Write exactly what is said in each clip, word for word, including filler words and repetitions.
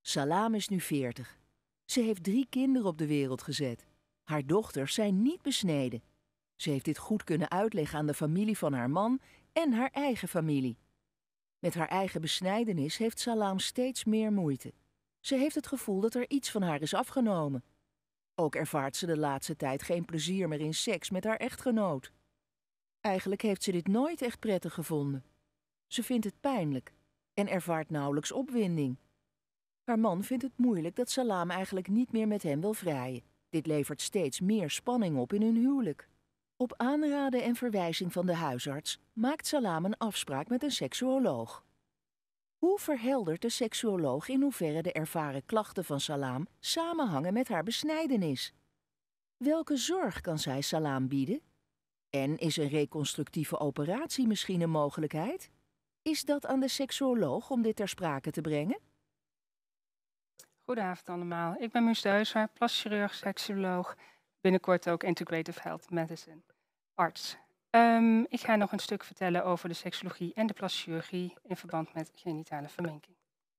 Salam is nu veertig. Ze heeft drie kinderen op de wereld gezet. Haar dochters zijn niet besneden. Ze heeft dit goed kunnen uitleggen aan de familie van haar man en haar eigen familie. Met haar eigen besnijdenis heeft Salam steeds meer moeite. Ze heeft het gevoel dat er iets van haar is afgenomen. Ook ervaart ze de laatste tijd geen plezier meer in seks met haar echtgenoot. Eigenlijk heeft ze dit nooit echt prettig gevonden. Ze vindt het pijnlijk en ervaart nauwelijks opwinding. Haar man vindt het moeilijk dat Salam eigenlijk niet meer met hem wil vrijen. Dit levert steeds meer spanning op in hun huwelijk. Op aanraden en verwijzing van de huisarts maakt Salam een afspraak met een seksuoloog. Hoe verheldert de seksuoloog in hoeverre de ervaren klachten van Salam samenhangen met haar besnijdenis? Welke zorg kan zij Salam bieden? En is een reconstructieve operatie misschien een mogelijkheid? Is dat aan de seksuoloog om dit ter sprake te brengen? Goedenavond allemaal. Ik ben Muus de Heusser, plastisch chirurg, seksuoloog, binnenkort ook Integrative Health Medicine, arts. Um, ik ga nog een stuk vertellen over de seksologie en de plastische chirurgie in verband met genitale verminking.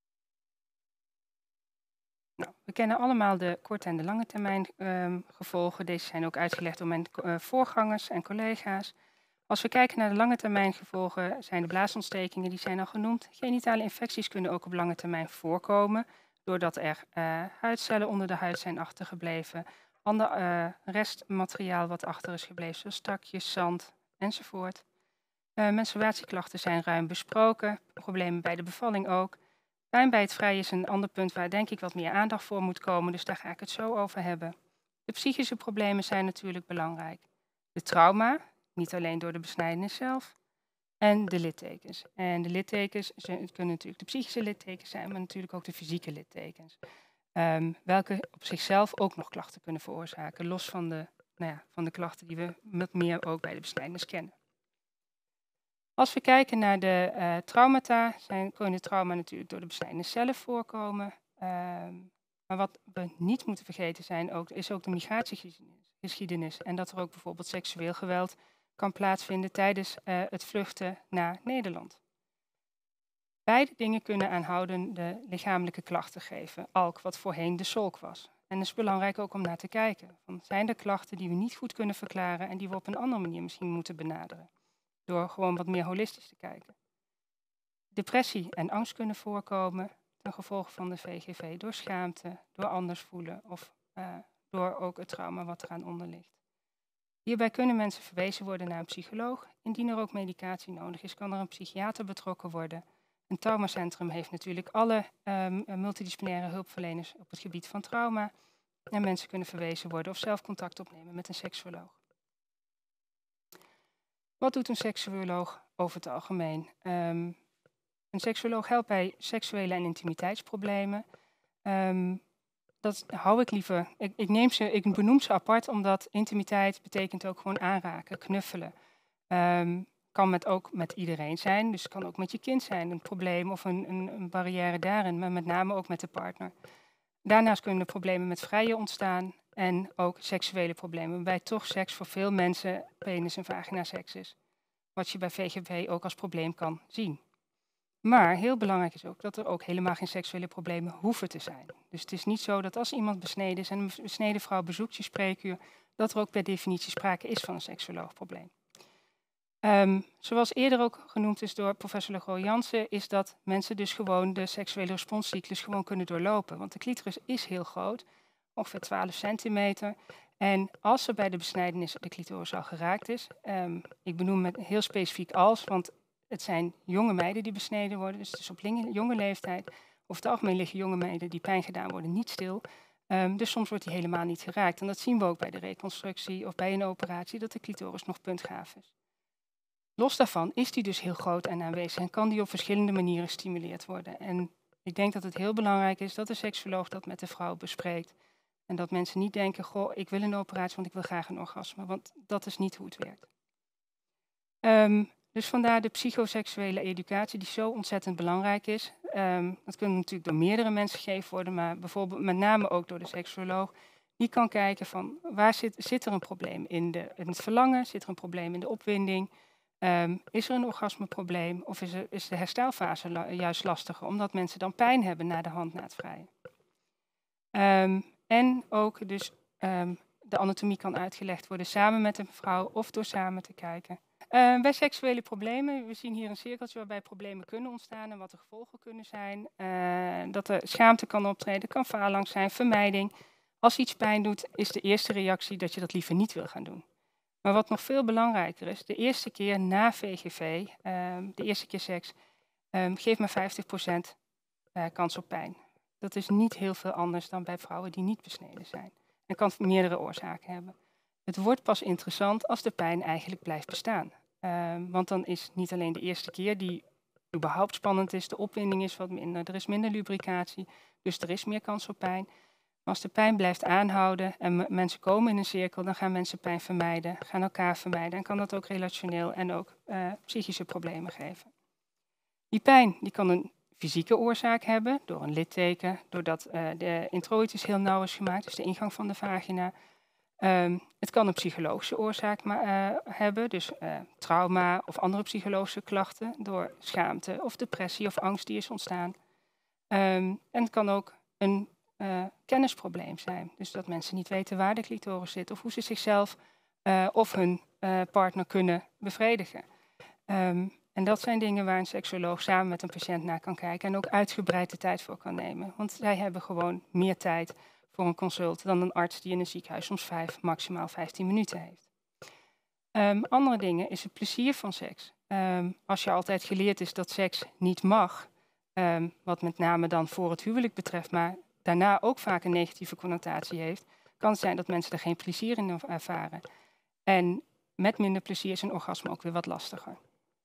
Nou, we kennen allemaal de korte en de lange termijn um, gevolgen. Deze zijn ook uitgelegd door mijn uh, voorgangers en collega's. Als we kijken naar de lange termijn gevolgen, zijn de blaasontstekingen, die zijn al genoemd. Genitale infecties kunnen ook op lange termijn voorkomen, doordat er uh, huidcellen onder de huid zijn achtergebleven, ander uh, restmateriaal wat achter is gebleven, zoals stakjes, zand enzovoort. Uh, menstruatieklachten zijn ruim besproken, problemen bij de bevalling ook. Pijn bij het vrij is een ander punt waar denk ik wat meer aandacht voor moet komen, dus daar ga ik het zo over hebben. De psychische problemen zijn natuurlijk belangrijk. De trauma, niet alleen door de besnijdenis zelf, en de littekens. En de littekens kunnen natuurlijk de psychische littekens zijn, maar natuurlijk ook de fysieke littekens. Um, welke op zichzelf ook nog klachten kunnen veroorzaken, los van de, nou ja, van de klachten die we wat meer ook bij de besnijdenis kennen. Als we kijken naar de uh, traumata, zijn, kunnen trauma natuurlijk door de besnijdenis zelf voorkomen. Um, maar wat we niet moeten vergeten zijn ook, is ook de migratiegeschiedenis. En dat er ook bijvoorbeeld seksueel geweld kan plaatsvinden tijdens uh, het vluchten naar Nederland. Beide dingen kunnen aanhoudende lichamelijke klachten geven, alk wat voorheen de solk was. En het is belangrijk ook om naar te kijken. Van, zijn er klachten die we niet goed kunnen verklaren en die we op een andere manier misschien moeten benaderen? Door gewoon wat meer holistisch te kijken. Depressie en angst kunnen voorkomen ten gevolge van de V G V door schaamte, door anders voelen of uh, door ook het trauma wat eraan onder ligt. Hierbij kunnen mensen verwezen worden naar een psycholoog. Indien er ook medicatie nodig is, kan er een psychiater betrokken worden. Een traumacentrum heeft natuurlijk alle um, multidisciplinaire hulpverleners op het gebied van trauma. En mensen kunnen verwezen worden of zelf contact opnemen met een seksuoloog. Wat doet een seksuoloog over het algemeen? Um, een seksuoloog helpt bij seksuele en intimiteitsproblemen. Um, dat hou ik liever. Ik, ik, neem ze, ik benoem ze apart, omdat intimiteit betekent ook gewoon aanraken, knuffelen. Um, kan met ook met iedereen zijn, dus het kan ook met je kind zijn, een probleem of een, een, een barrière daarin, maar met name ook met de partner. Daarnaast kunnen er problemen met vrijen ontstaan en ook seksuele problemen, waarbij toch seks voor veel mensen penis- en vagina-seks is. Wat je bij V G V ook als probleem kan zien. Maar heel belangrijk is ook dat er ook helemaal geen seksuele problemen hoeven te zijn. Dus het is niet zo dat als iemand besneden is en een besneden vrouw bezoekt je spreekuur, dat er ook per definitie sprake is van een seksuoloog probleem. Um, zoals eerder ook genoemd is door professor Legro Jansen, is dat mensen dus gewoon de seksuele responscyclus gewoon kunnen doorlopen. Want de clitoris is heel groot, ongeveer twaalf centimeter. En als er bij de besnijdenis de clitoris al geraakt is, um, ik benoem het heel specifiek als, want het zijn jonge meiden die besneden worden, dus het is op jonge leeftijd. Over het algemeen liggen jonge meiden die pijn gedaan worden niet stil. Um, dus soms wordt die helemaal niet geraakt. En dat zien we ook bij de reconstructie of bij een operatie, dat de clitoris nog puntgaaf is. Los daarvan is die dus heel groot en aanwezig en kan die op verschillende manieren gestimuleerd worden. En ik denk dat het heel belangrijk is dat de seksuoloog dat met de vrouw bespreekt. En dat mensen niet denken, goh, ik wil een operatie, want ik wil graag een orgasme. Want dat is niet hoe het werkt. Um, dus vandaar de psychoseksuele educatie die zo ontzettend belangrijk is. Um, dat kunnen natuurlijk door meerdere mensen gegeven worden, maar bijvoorbeeld met name ook door de seksuoloog. Die kan kijken van waar zit, zit er een probleem in, de, in het verlangen, zit er een probleem in de opwinding. Um, is er een orgasmeprobleem of is, er, is de herstelfase la, juist lastiger, omdat mensen dan pijn hebben na de hand na het vrijen? Um, en ook dus um, de anatomie kan uitgelegd worden samen met een vrouw of door samen te kijken. Uh, bij seksuele problemen, we zien hier een cirkeltje waarbij problemen kunnen ontstaan en wat de gevolgen kunnen zijn. Uh, dat er schaamte kan optreden, kan faalangst zijn, vermijding. Als iets pijn doet, is de eerste reactie dat je dat liever niet wil gaan doen. Maar wat nog veel belangrijker is, de eerste keer na V G V, um, de eerste keer seks, um, geeft maar vijftig procent uh, kans op pijn. Dat is niet heel veel anders dan bij vrouwen die niet besneden zijn. En kan meerdere oorzaken hebben. Het wordt pas interessant als de pijn eigenlijk blijft bestaan. Uh, want dan is niet alleen de eerste keer die überhaupt spannend is, de opwinding is wat minder, er is minder lubricatie, dus er is meer kans op pijn. Maar als de pijn blijft aanhouden en mensen komen in een cirkel, dan gaan mensen pijn vermijden, gaan elkaar vermijden en kan dat ook relationeel en ook uh, psychische problemen geven. Die pijn die kan een fysieke oorzaak hebben, door een litteken, doordat uh, de introitus heel nauw is gemaakt, dus de ingang van de vagina. Um, het kan een psychologische oorzaak uh, hebben, dus uh, trauma of andere psychologische klachten, door schaamte of depressie of angst die is ontstaan. Um, en het kan ook een uh, kennisprobleem zijn, dus dat mensen niet weten waar de clitoris zit of hoe ze zichzelf uh, of hun uh, partner kunnen bevredigen. Um, En dat zijn dingen waar een seksoloog samen met een patiënt naar kan kijken en ook uitgebreid de tijd voor kan nemen. Want zij hebben gewoon meer tijd voor een consult dan een arts die in een ziekenhuis soms vijf, maximaal vijftien minuten heeft. Um, andere dingen is het plezier van seks. Um, als je altijd geleerd is dat seks niet mag, um, wat met name dan voor het huwelijk betreft, maar daarna ook vaak een negatieve connotatie heeft, kan het zijn dat mensen er geen plezier in ervaren. En met minder plezier is een orgasme ook weer wat lastiger.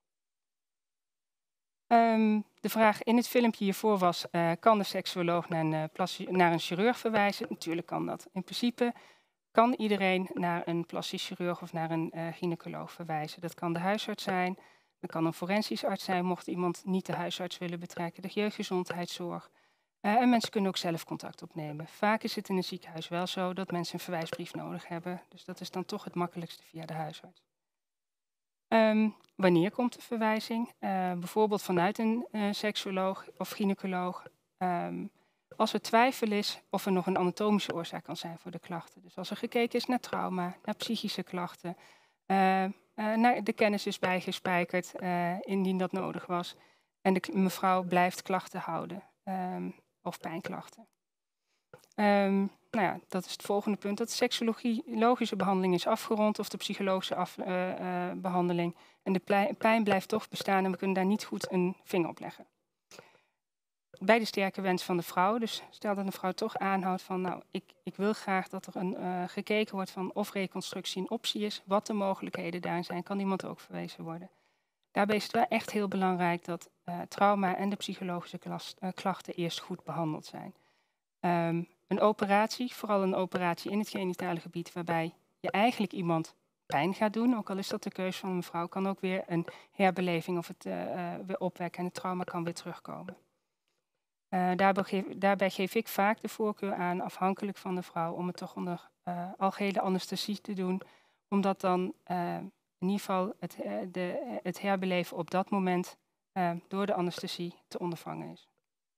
Um, de vraag in het filmpje hiervoor was, uh, kan de seksuoloog naar een, uh, plastie, naar een chirurg verwijzen? Natuurlijk kan dat. In principe kan iedereen naar een plastisch chirurg of naar een uh, gynaecoloog verwijzen. Dat kan de huisarts zijn, dat kan een forensisch arts zijn, mocht iemand niet de huisarts willen betrekken, de jeugdgezondheidszorg. Uh, en mensen kunnen ook zelf contact opnemen. Vaak is het in een ziekenhuis wel zo dat mensen een verwijsbrief nodig hebben. Dus dat is dan toch het makkelijkste via de huisarts. Um, wanneer komt de verwijzing? Uh, bijvoorbeeld vanuit een uh, seksuoloog of gynaecoloog. Um, als er twijfel is of er nog een anatomische oorzaak kan zijn voor de klachten. Dus als er gekeken is naar trauma, naar psychische klachten. Uh, uh, naar de kennis is bijgespijkerd, uh, indien dat nodig was. En de mevrouw blijft klachten houden. Um, of pijnklachten. Um, nou ja, dat is het volgende punt. Dat de seksologische behandeling is afgerond of de psychologische af, uh, uh, behandeling. En de pijn blijft toch bestaan en we kunnen daar niet goed een vinger op leggen. Bij de sterke wens van de vrouw, dus stel dat een vrouw toch aanhoudt van, nou, ik, ik wil graag dat er een, uh, gekeken wordt van of reconstructie een optie is, wat de mogelijkheden daarin zijn, kan iemand ook verwezen worden. Daarbij is het wel echt heel belangrijk dat uh, trauma en de psychologische klas, uh, klachten eerst goed behandeld zijn. Um, Een operatie, vooral een operatie in het genitale gebied, waarbij je eigenlijk iemand pijn gaat doen, ook al is dat de keuze van een vrouw, kan ook weer een herbeleving of het uh, uh, weer opwekken en het trauma kan weer terugkomen. Uh, daarbij, geef, daarbij geef ik vaak de voorkeur aan, afhankelijk van de vrouw, om het toch onder uh, algehele anesthesie te doen, omdat dan uh, in ieder geval het, uh, de, het herbeleven op dat moment uh, door de anesthesie te ondervangen is.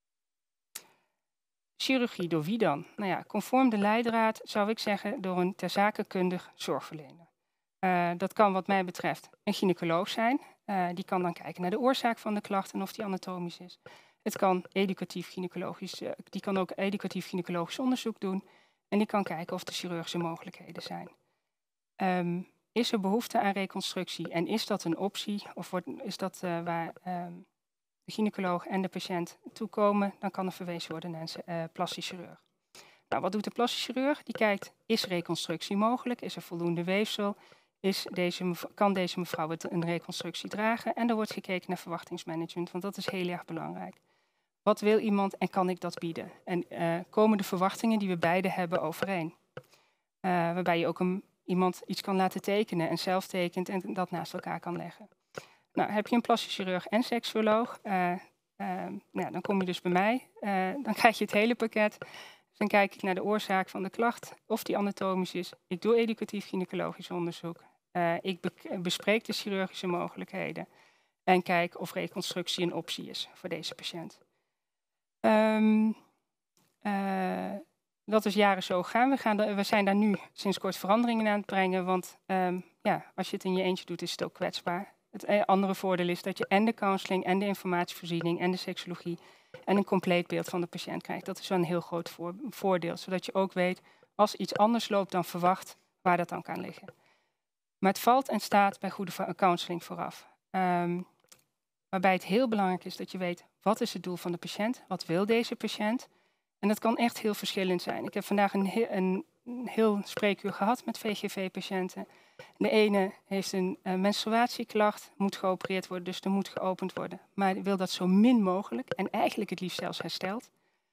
Chirurgie door wie dan? Nou ja, conform de leidraad zou ik zeggen door een terzakenkundig zorgverlener. Uh, dat kan wat mij betreft een gynaecoloog zijn. Uh, die kan dan kijken naar de oorzaak van de klacht en of die anatomisch is. Het kan educatief gynaecologisch, uh, die kan ook educatief gynaecologisch onderzoek doen. En die kan kijken of er chirurgische mogelijkheden zijn. Um, is er behoefte aan reconstructie en is dat een optie? Of wordt, is dat uh, waar... Um, de gynaecoloog en de patiënt toekomen, dan kan er verwezen worden naar een uh, plastisch chirurg. Nou, wat doet de plastisch chirurg? Die kijkt, is reconstructie mogelijk? Is er voldoende weefsel? Is deze kan deze mevrouw het een reconstructie dragen? En er wordt gekeken naar verwachtingsmanagement, want dat is heel erg belangrijk. Wat wil iemand en kan ik dat bieden? En uh, komen de verwachtingen die we beide hebben overeen? Uh, waarbij je ook een, iemand iets kan laten tekenen en zelf tekent en dat naast elkaar kan leggen. Nou, heb je een plastisch chirurg en seksuoloog, uh, uh, nou, dan kom je dus bij mij. Uh, dan krijg je het hele pakket. Dus dan kijk ik naar de oorzaak van de klacht, of die anatomisch is. Ik doe educatief gynaecologisch onderzoek. Uh, ik be- bespreek de chirurgische mogelijkheden. En kijk of reconstructie een optie is voor deze patiënt. Um, uh, dat is jaren zo gegaan. We, gaan er, we zijn daar nu sinds kort veranderingen aan het brengen. Want um, ja, als je het in je eentje doet, is het ook kwetsbaar. Het andere voordeel is dat je en de counseling en de informatievoorziening en de seksologie en een compleet beeld van de patiënt krijgt. Dat is wel een heel groot voor, voordeel. Zodat je ook weet, als iets anders loopt dan verwacht, waar dat dan kan liggen. Maar het valt en staat bij goede counseling vooraf. Um, waarbij het heel belangrijk is dat je weet, wat is het doel van de patiënt? Wat wil deze patiënt? En dat kan echt heel verschillend zijn. Ik heb vandaag een, he een heel spreekuur gehad met V G V-patiënten. De ene heeft een uh, menstruatieklacht, moet geopereerd worden, dus er moet geopend worden. Maar wil dat zo min mogelijk en eigenlijk het liefst zelfs hersteld.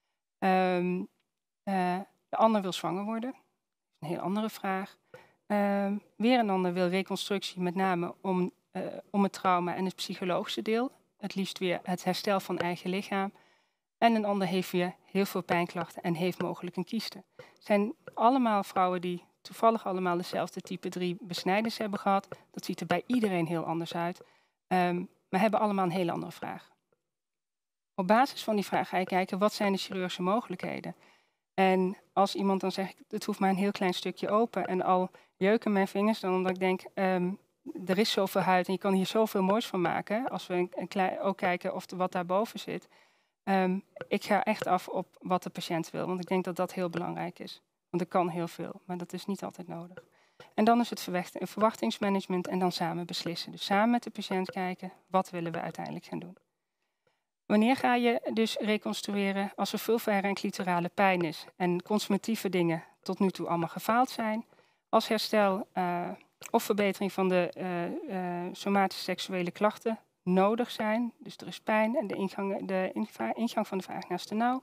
Um, uh, de ander wil zwanger worden, een heel andere vraag. Um, weer een ander wil reconstructie, met name om, uh, om het trauma en het psychologische deel. Het liefst weer het herstel van eigen lichaam. En een ander heeft weer heel veel pijnklachten en heeft mogelijk een kieste. Het zijn allemaal vrouwen die toevallig allemaal dezelfde type drie besnijders hebben gehad. Dat ziet er bij iedereen heel anders uit. Um, maar hebben allemaal een hele andere vraag. Op basis van die vraag ga je kijken, wat zijn de chirurgische mogelijkheden? En als iemand dan zegt, het hoeft maar een heel klein stukje open en al jeuken mijn vingers, dan omdat ik denk, um, er is zoveel huid en je kan hier zoveel moois van maken. Als we een, een klein, ook kijken of er wat daarboven zit. Um, ik ga echt af op wat de patiënt wil, want ik denk dat dat heel belangrijk is. Want er kan heel veel, maar dat is niet altijd nodig. En dan is het verwachtingsmanagement en dan samen beslissen. Dus samen met de patiënt kijken, wat willen we uiteindelijk gaan doen. Wanneer ga je dus reconstrueren? Als er vulvaire en clitorale pijn is en consumatieve dingen tot nu toe allemaal gefaald zijn. Als herstel uh, of verbetering van de uh, uh, somatische seksuele klachten nodig zijn. Dus er is pijn en de ingang, de ingang van de vagina is te nauw.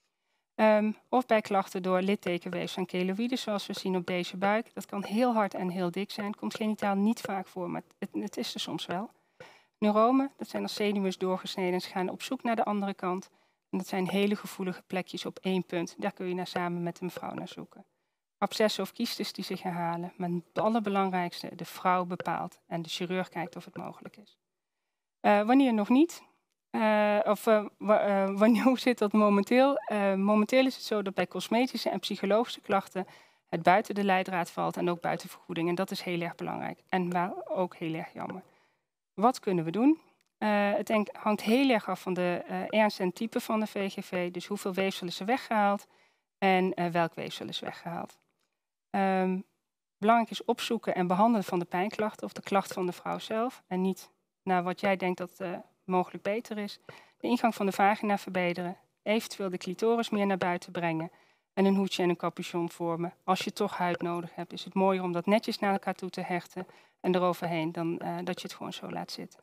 Um, of bij klachten door littekenweefsel en keloïden, zoals we zien op deze buik. Dat kan heel hard en heel dik zijn. Het komt genitaal niet vaak voor, maar het, het is er soms wel. Neuromen, dat zijn als zenuws doorgesneden en ze gaan op zoek naar de andere kant. En dat zijn hele gevoelige plekjes op één punt. Daar kun je naar samen met de mevrouw naar zoeken. Abscessen of kiestes die zich herhalen. Maar het allerbelangrijkste, de vrouw bepaalt en de chirurg kijkt of het mogelijk is. Uh, wanneer nog niet? Uh, of uh, uh, wanneer, hoe zit dat momenteel? Uh, momenteel is het zo dat bij cosmetische en psychologische klachten het buiten de leidraad valt en ook buiten vergoeding. En dat is heel erg belangrijk en waar ook heel erg jammer. Wat kunnen we doen? Uh, het denk, hangt heel erg af van de uh, ernst en type van de V G V. Dus hoeveel weefsel is er weggehaald en uh, welk weefsel is weggehaald. Um, belangrijk is opzoeken en behandelen van de pijnklachten of de klacht van de vrouw zelf. En niet naar wat jij denkt dat uh, mogelijk beter is. De ingang van de vagina verbeteren. Eventueel de clitoris meer naar buiten brengen. En een hoedje en een capuchon vormen. Als je toch huid nodig hebt, is het mooier om dat netjes naar elkaar toe te hechten. En eroverheen dan uh, dat je het gewoon zo laat zitten.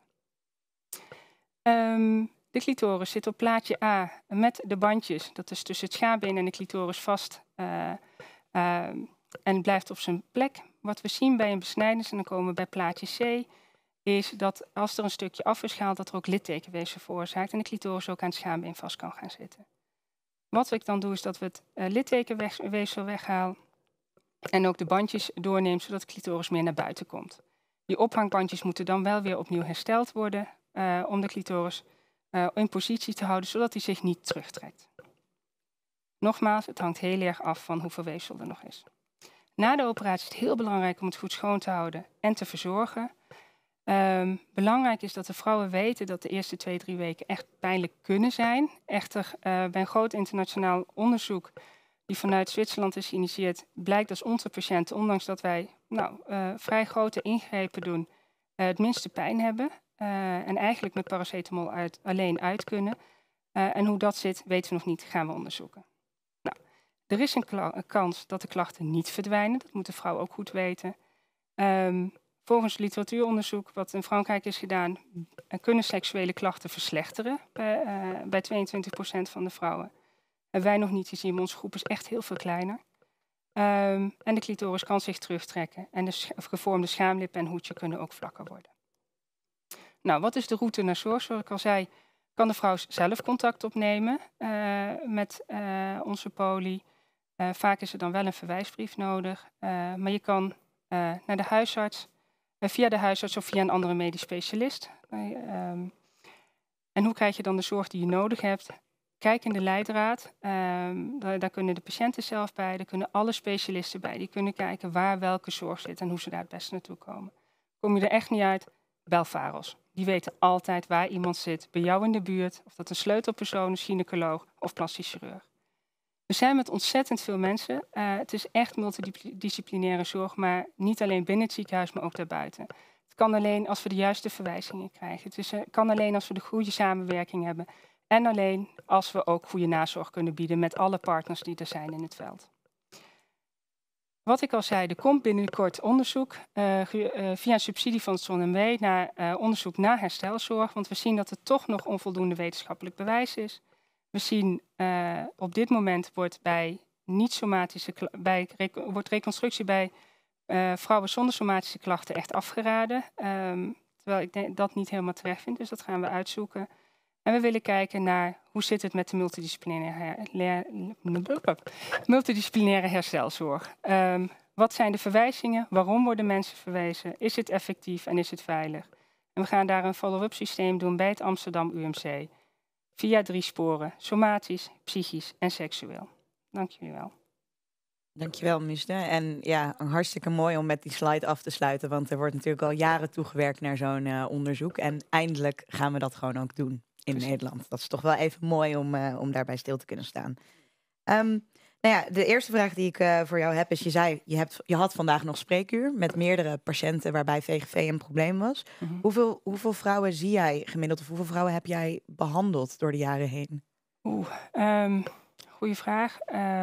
Um, de clitoris zit op plaatje A met de bandjes. Dat is tussen het schaambeen en de clitoris vast. Uh, uh, en blijft op zijn plek. Wat we zien bij een besnijdenis, en dan komen we bij plaatje C, is dat als er een stukje af is gehaald, dat er ook littekenweefsel veroorzaakt en de clitoris ook aan het schaambeen vast kan gaan zitten. Wat ik dan doe, is dat we het uh, littekenweefsel weghalen en ook de bandjes doornemen, zodat de clitoris meer naar buiten komt. Die ophangbandjes moeten dan wel weer opnieuw hersteld worden uh, om de clitoris uh, in positie te houden, zodat hij zich niet terugtrekt. Nogmaals, het hangt heel erg af van hoeveel weefsel er nog is. Na de operatie is het heel belangrijk om het goed schoon te houden en te verzorgen. Um, belangrijk is dat de vrouwen weten dat de eerste twee, drie weken echt pijnlijk kunnen zijn. Echter, uh, bij een groot internationaal onderzoek die vanuit Zwitserland is geïnitieerd, blijkt dat onze patiënten, ondanks dat wij nou, uh, vrij grote ingrepen doen, uh, het minste pijn hebben. Uh, en eigenlijk met paracetamol uit, alleen uit kunnen. Uh, en hoe dat zit, weten we nog niet, gaan we onderzoeken. Nou, er is een, een kans dat de klachten niet verdwijnen. Dat moet de vrouw ook goed weten. Um, Volgens literatuuronderzoek wat in Frankrijk is gedaan, kunnen seksuele klachten verslechteren bij, uh, bij tweeëntwintig procent van de vrouwen. En wij nog niet gezien, maar onze groep is echt heel veel kleiner. Um, en de clitoris kan zich terugtrekken en de sch gevormde schaamlippen en hoedje kunnen ook vlakker worden. Nou, wat is de route naar zorg? Zoals ik al zei, kan de vrouw zelf contact opnemen uh, met uh, onze poli. Uh, vaak is er dan wel een verwijsbrief nodig, uh, maar je kan uh, naar de huisarts, via de huisarts of via een andere medisch specialist. Um, en hoe krijg je dan de zorg die je nodig hebt? kijkende leidraad. Um, daar, daar kunnen de patiënten zelf bij, daar kunnen alle specialisten bij. Die kunnen kijken waar welke zorg zit en hoe ze daar het beste naartoe komen. Kom je er echt niet uit, bel Pharos. Die weten altijd waar iemand zit, bij jou in de buurt. Of dat een sleutelpersoon, een gynaecoloog of plastisch chirurg. We zijn met ontzettend veel mensen. Uh, het is echt multidisciplinaire zorg, maar niet alleen binnen het ziekenhuis, maar ook daarbuiten. Het kan alleen als we de juiste verwijzingen krijgen. Het is, uh, kan alleen als we de goede samenwerking hebben. En alleen als we ook goede nazorg kunnen bieden met alle partners die er zijn in het veld. Wat ik al zei, er komt binnenkort onderzoek uh, uh, via een subsidie van het Z O N M W naar uh, onderzoek naar herstelzorg. Want we zien dat er toch nog onvoldoende wetenschappelijk bewijs is. We zien uh, op dit moment wordt bij niet-somatische bij wordt reconstructie bij uh, vrouwen zonder somatische klachten echt afgeraden. Um, terwijl ik denk dat niet helemaal terecht vind, dus dat gaan we uitzoeken. En we willen kijken naar hoe zit het met de multidisciplinaire, her multidisciplinaire herstelzorg. Um, wat zijn de verwijzingen? Waarom worden mensen verwezen? Is het effectief en is het veilig? En we gaan daar een follow-up systeem doen bij het Amsterdam U M C. Via drie sporen, somatisch, psychisch en seksueel. Dank jullie wel. Dankjewel, Misde. En ja, hartstikke mooi om met die slide af te sluiten. Want er wordt natuurlijk al jaren toegewerkt naar zo'n uh, onderzoek. En eindelijk gaan we dat gewoon ook doen in Precies. Nederland. Dat is toch wel even mooi om, uh, om daarbij stil te kunnen staan. Um, nou ja, de eerste vraag die ik uh, voor jou heb is, je zei, je, hebt, je had vandaag nog spreekuur met meerdere patiënten waarbij V G V een probleem was. Mm-hmm. Hoeveel, hoeveel vrouwen zie jij gemiddeld of hoeveel vrouwen heb jij behandeld door de jaren heen? Oeh, um, goeie vraag.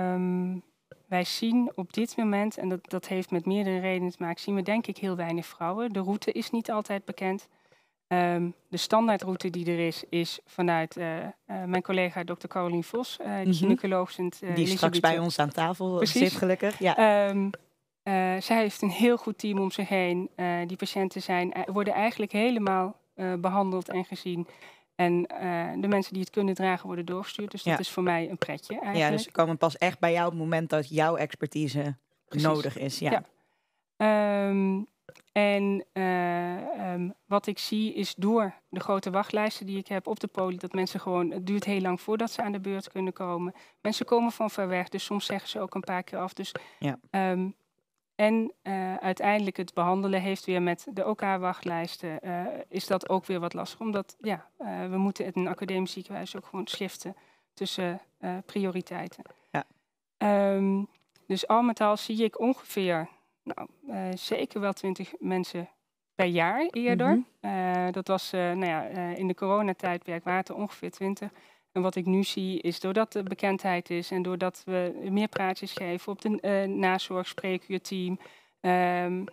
Um, wij zien op dit moment, en dat, dat heeft met meerdere redenen te maken, zien we denk ik heel weinig vrouwen. De route is niet altijd bekend. Um, de standaardroute die er is, is vanuit uh, uh, mijn collega dokter Caroline Vos, uh, mm-hmm. gynaecoloog. Uh, die straks bij ons aan tafel Precies. zit, gelukkig. Ja. Um, uh, zij heeft een heel goed team om zich heen. Uh, die patiënten zijn, uh, worden eigenlijk helemaal uh, behandeld en gezien. En uh, de mensen die het kunnen dragen worden doorgestuurd. Dus dat ja. is voor mij een pretje eigenlijk. Ja, dus ze komen pas echt bij jou op het moment dat jouw expertise Precies. nodig is. Ja. ja. Um, En uh, um, wat ik zie is door de grote wachtlijsten die ik heb op de poli, dat mensen gewoon, het duurt heel lang voordat ze aan de beurt kunnen komen. Mensen komen van ver weg, dus soms zeggen ze ook een paar keer af. Dus, ja. um, en uh, uiteindelijk het behandelen heeft weer met de O K-wachtlijsten, uh, is dat ook weer wat lastig. Omdat ja, uh, we moeten in een academisch ziekenhuis ook gewoon schiften tussen uh, prioriteiten. Ja. Um, dus al met al zie ik ongeveer... Nou, uh, zeker wel twintig mensen per jaar eerder. Mm-hmm. Uh, dat was, uh, nou ja, uh, in de coronatijdperk waren het er ongeveer twintig. En wat ik nu zie is, doordat de bekendheid is en doordat we meer praatjes geven op de uh, nazorg, spreekuurteam, um,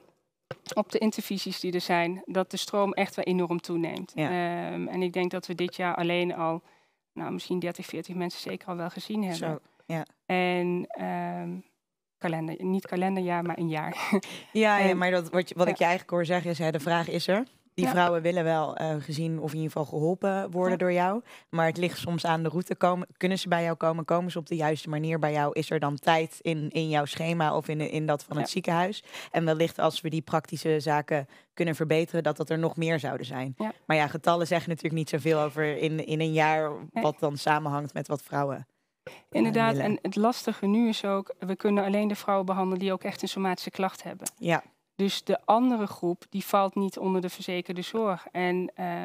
op de intervisies die er zijn, dat de stroom echt wel enorm toeneemt. Ja. Um, en ik denk dat we dit jaar alleen al, nou, misschien dertig, veertig mensen zeker al wel gezien hebben. Zo, ja. En... Um, Kalender, niet kalenderjaar, maar een jaar. Ja, ja maar dat, wat, wat ja. ik je eigenlijk hoor zeggen is, hè, de vraag is er. Die ja. vrouwen willen wel uh, gezien of in ieder geval geholpen worden ja. door jou. Maar het ligt soms aan de route. Komen, kunnen ze bij jou komen? Komen ze op de juiste manier bij jou? Is er dan tijd in, in jouw schema of in, in dat van ja. het ziekenhuis? En wellicht als we die praktische zaken kunnen verbeteren, dat dat er nog meer zouden zijn. Ja. Maar ja, getallen zeggen natuurlijk niet zoveel over in, in een jaar wat dan samenhangt met wat vrouwen... Inderdaad, uh, en het lastige nu is ook, we kunnen alleen de vrouwen behandelen die ook echt een somatische klacht hebben. Ja. Dus de andere groep, die valt niet onder de verzekerde zorg. En uh,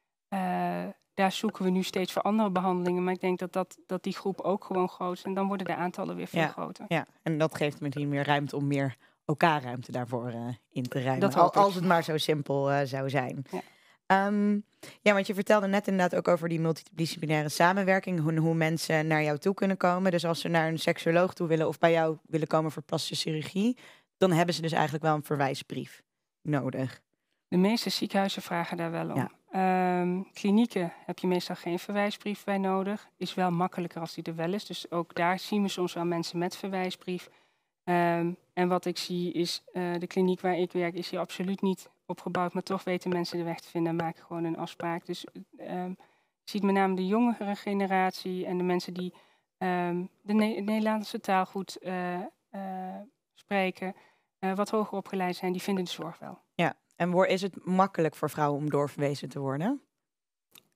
uh, daar zoeken we nu steeds voor andere behandelingen. Maar ik denk dat, dat, dat die groep ook gewoon groot is. En dan worden de aantallen weer veel ja. groter. Ja, en dat geeft misschien meer ruimte om meer elkaar-ruimte daarvoor uh, in te ruimen. Dat Al, als het maar zo simpel uh, zou zijn. Ja. Um, ja, want je vertelde net inderdaad ook over die multidisciplinaire samenwerking. Hoe, hoe mensen naar jou toe kunnen komen. Dus als ze naar een seksuoloog toe willen of bij jou willen komen voor plastische chirurgie, dan hebben ze dus eigenlijk wel een verwijsbrief nodig. De meeste ziekenhuizen vragen daar wel om. Ja. Um, klinieken heb je meestal geen verwijsbrief bij nodig. Is wel makkelijker als die er wel is. Dus ook daar zien we soms wel mensen met verwijsbrief. Um, en wat ik zie is, uh, de kliniek waar ik werk is hier absoluut niet opgebouwd, maar toch weten mensen de weg te vinden en maken gewoon een afspraak. Dus um, je ziet met name de jongere generatie en de mensen die um, de ne- Nederlandse taal goed uh, uh, spreken, uh, wat hoger opgeleid zijn, die vinden de zorg wel. Ja, en is het makkelijk voor vrouwen om doorverwezen te worden?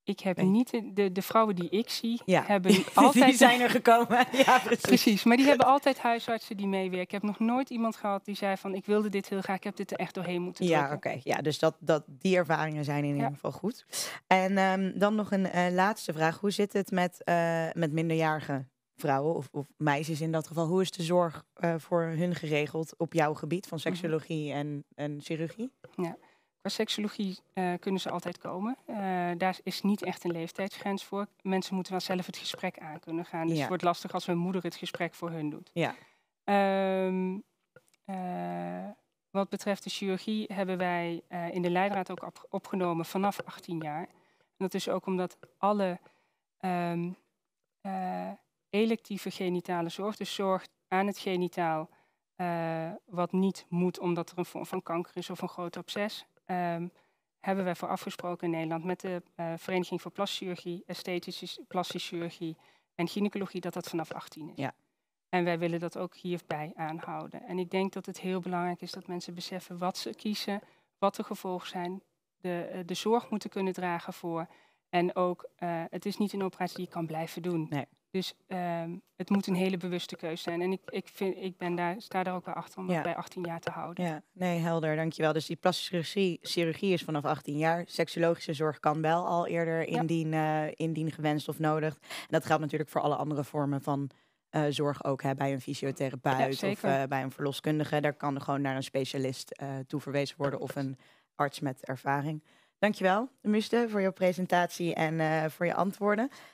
Ik heb Nee. niet de, de, de vrouwen die ik zie, Ja. hebben altijd. Die zijn er gekomen. Ja, precies. Precies, maar die hebben altijd huisartsen die meewerken. Ik heb nog nooit iemand gehad die zei van ik wilde dit heel graag, ik heb dit er echt doorheen moeten Ja, drukken. oké. Ja, dus dat, dat, die ervaringen zijn in Ja. ieder geval goed. En ehm, dan nog een eh, laatste vraag. Hoe zit het met, eh, met minderjarige vrouwen of, of meisjes in dat geval? Hoe is de zorg eh, voor hun geregeld op jouw gebied van seksuologie en, en chirurgie? Qua seksologie eh, kunnen ze altijd komen. Eh, daar is niet echt een leeftijdsgrens voor. Mensen moeten wel zelf het gesprek aan kunnen gaan. Dus Ja. het wordt lastig als hun moeder het gesprek voor hun doet. Ja. Ehm, eh, wat betreft de chirurgie hebben wij eh, in de leidraad ook op- opgenomen vanaf achttien jaar. En dat is ook omdat alle ehm, eh, electieve genitale zorg, dus zorg aan het genitaal, eh, wat niet moet omdat er een vorm van kanker is of een groot absces, ehm, hebben wij voor afgesproken in Nederland met de eh, Vereniging voor Plastische Chirurgie, Esthetische Plastische Chirurgie en Gynaecologie dat dat vanaf achttien is. Ja. En wij willen dat ook hierbij aanhouden. En ik denk dat het heel belangrijk is dat mensen beseffen wat ze kiezen, wat de gevolgen zijn, de, eh, de zorg moeten kunnen dragen voor. En ook, eh, het is niet een operatie die je kan blijven doen. Nee. Dus ehm, het moet een hele bewuste keuze zijn. En ik, ik, vind, ik ben daar, sta daar ook bij achter om Ja. dat bij achttien jaar te houden. Ja, nee, helder, dankjewel. Dus die plastische chirurgie, chirurgie is vanaf achttien jaar. Seksologische zorg kan wel al eerder Ja. indien, eh, indien gewenst of nodig. En dat geldt natuurlijk voor alle andere vormen van eh, zorg ook. Hè, bij een Ja, fysiotherapeut of zeker. eh, bij een verloskundige. Daar kan gewoon naar een specialist eh toe verwezen worden of een arts met ervaring. Dankjewel, Musde, voor jouw presentatie en eh, voor je antwoorden.